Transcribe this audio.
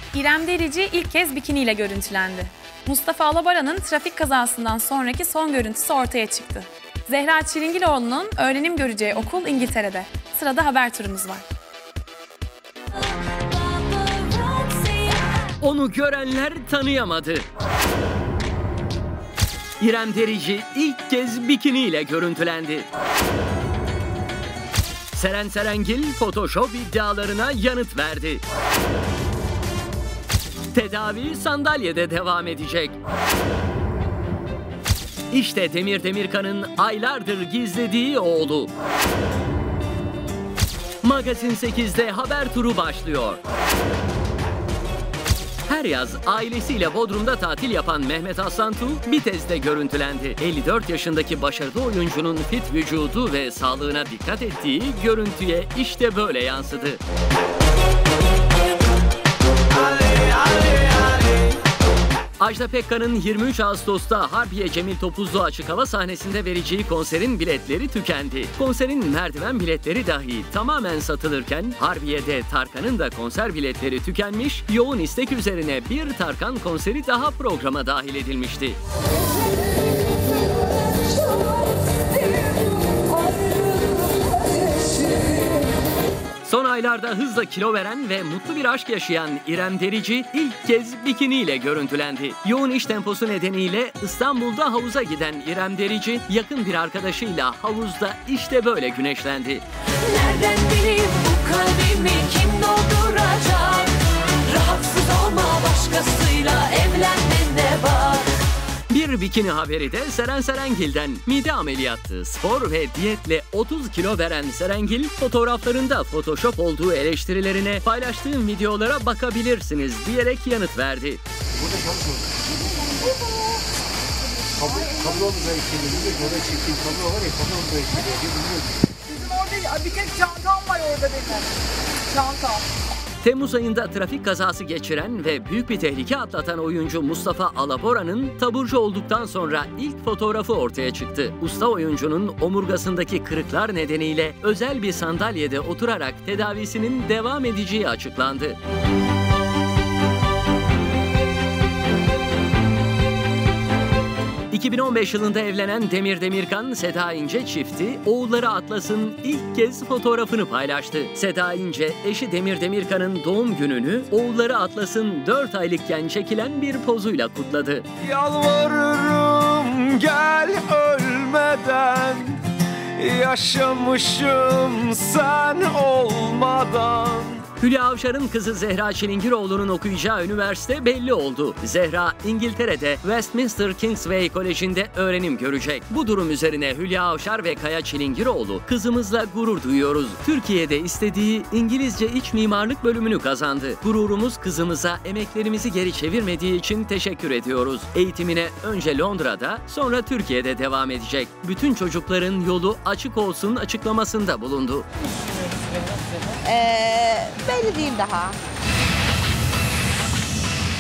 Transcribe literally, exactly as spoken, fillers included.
İrem Derici ilk kez bikiniyle görüntülendi. Mustafa Alabora'nın trafik kazasından sonraki son görüntüsü ortaya çıktı. Zehra Çilingiloğlu'nun öğrenim göreceği okul İngiltere'de. Sırada haber turumuz var. Onu görenler tanıyamadı. İrem Derici ilk kez bikiniyle görüntülendi. Seren Serengil Photoshop iddialarına yanıt verdi. Tedavi sandalyede devam edecek. İşte Demir Demirkan'ın aylardır gizlediği oğlu. Magazin sekizde haber turu başlıyor. Her yaz ailesiyle Bodrum'da tatil yapan Mehmet Aslantuğ Bitez'de görüntülendi. elli dört yaşındaki başarılı oyuncunun fit vücudu ve sağlığına dikkat ettiği görüntüye işte böyle yansıdı. Ajda Pekkan'ın yirmi üç Ağustos'ta Harbiye Cemil Topuzlu açık hava sahnesinde vereceği konserin biletleri tükendi. Konserin merdiven biletleri dahi tamamen satılırken Harbiye'de Tarkan'ın da konser biletleri tükenmiş, yoğun istek üzerine bir Tarkan konseri daha programa dahil edilmişti. Son aylarda hızla kilo veren ve mutlu bir aşk yaşayan İrem Derici ilk kez bikiniyle görüntülendi. Yoğun iş temposu nedeniyle İstanbul'da havuza giden İrem Derici yakın bir arkadaşıyla havuzda işte böyle güneşlendi. Nereden bileyim bu kalbimi kim dolduracak? Rahatsız olma başkasıyla evlenmene bak. Bir bikini haberi de Seren Serengil'den. Mide ameliyatı, spor ve diyetle otuz kilo veren Serengil, fotoğraflarında Photoshop olduğu eleştirilerine paylaştığım videolara bakabilirsiniz diyerek yanıt verdi. Burada çalışıyor. Kablo, kablo da etkiledi. Orada çektiğim kablo var ya, kablo da etkiledi. Bizim orada bir tek çantam var orada benim. Çantam. Temmuz ayında trafik kazası geçiren ve büyük bir tehlike atlatan oyuncu Mustafa Alabora'nın taburcu olduktan sonra ilk fotoğrafı ortaya çıktı. Usta oyuncunun omurgasındaki kırıklar nedeniyle özel bir sandalyede oturarak tedavisinin devam edeceği açıklandı. iki bin on beş yılında evlenen Demir Demirkan, Seda İnce çifti, oğulları Atlas'ın ilk kez fotoğrafını paylaştı. Seda İnce, eşi Demir Demirkan'ın doğum gününü oğulları Atlas'ın dört aylıkken çekilen bir pozuyla kutladı. Yalvarırım gel ölmeden, yaşamışım sen olmadan. Hülya Avşar'ın kızı Zehra Çilingiroğlu'nun okuyacağı üniversite belli oldu. Zehra, İngiltere'de Westminster Kingsway Koleji'nde öğrenim görecek. Bu durum üzerine Hülya Avşar ve Kaya Çilingiroğlu, kızımızla gurur duyuyoruz. Türkiye'de istediği İngilizce İç Mimarlık bölümünü kazandı. Gururumuz kızımıza emeklerimizi geri çevirmediği için teşekkür ediyoruz. Eğitimine önce Londra'da, sonra Türkiye'de devam edecek. Bütün çocukların yolu açık olsun açıklamasında bulundu. Ee, belli değil daha.